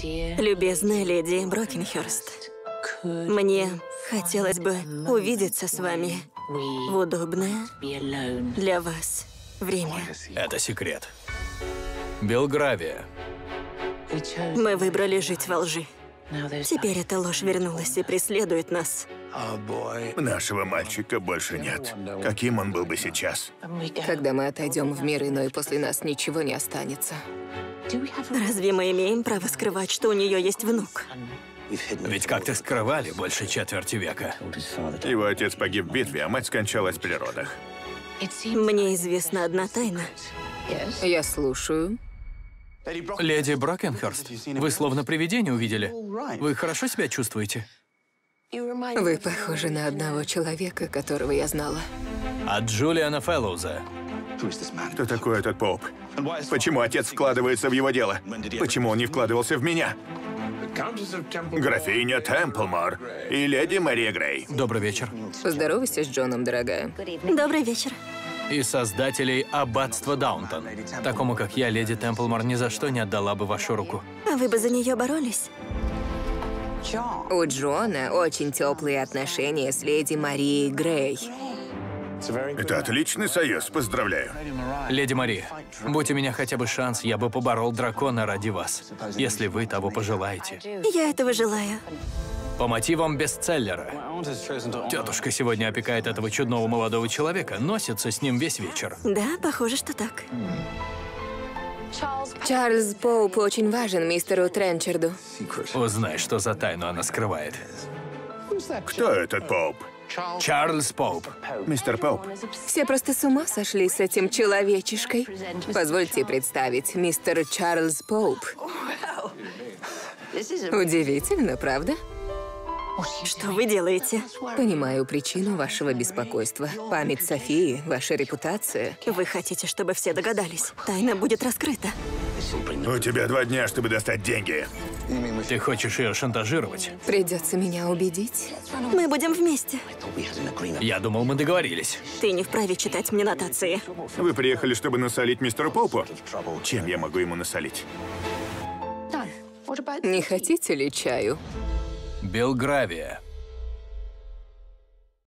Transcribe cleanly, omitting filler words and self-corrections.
Любезная леди Брокенхёрст, мне хотелось бы увидеться с вами в удобное для вас время. Это секрет. Белгравия. Мы выбрали жить во лжи. Теперь эта ложь вернулась и преследует нас. Нашего мальчика больше нет. Каким он был бы сейчас? Когда мы отойдем в мир иной, после нас ничего не останется. Разве мы имеем право скрывать, что у нее есть внук? Ведь как-то скрывали больше четверти века. Его отец погиб в битве, а мать скончалась при родах. Мне известна одна тайна. Я слушаю. Леди Брокенхёрст, вы словно привидение увидели. Вы хорошо себя чувствуете? Вы похожи на одного человека, которого я знала. От Джулиана Фэллоуза. Кто такой этот Поуп? Почему отец вкладывается в его дело? Почему он не вкладывался в меня? Графиня Темплмор и леди Мария Грей. Добрый вечер. Поздоровайся с Джоном, дорогая. Добрый вечер. И создателей аббатства Даунтон. Такому, как я, леди Темплмор ни за что не отдала бы вашу руку. А вы бы за нее боролись? У Джона очень теплые отношения с леди Марией Грей. Это отличный союз, поздравляю. Леди Мария, будь у меня хотя бы шанс, я бы поборол дракона ради вас, если вы того пожелаете. Я этого желаю. По мотивам бестселлера. Тетушка сегодня опекает этого чудного молодого человека, носится с ним весь вечер. Да, похоже, что так. Чарльз Поуп очень важен мистеру Тренчарду. Узнай, что за тайну она скрывает. Кто этот Поуп? Чарльз Поуп. Мистер Поуп. Все просто с ума сошли с этим человечишкой. Позвольте представить, мистер Чарльз Поуп. Удивительно, правда? Что вы делаете? Понимаю причину вашего беспокойства. Память Софии, ваша репутация. Вы хотите, чтобы все догадались. Тайна будет раскрыта. У тебя 2 дня, чтобы достать деньги. Ты хочешь ее шантажировать? Придется меня убедить. Мы будем вместе. Я думал, мы договорились. Ты не вправе читать мне нотации. Вы приехали, чтобы насолить мистеру Поупу? Чем я могу ему насолить? Не хотите ли чаю? Белгравия.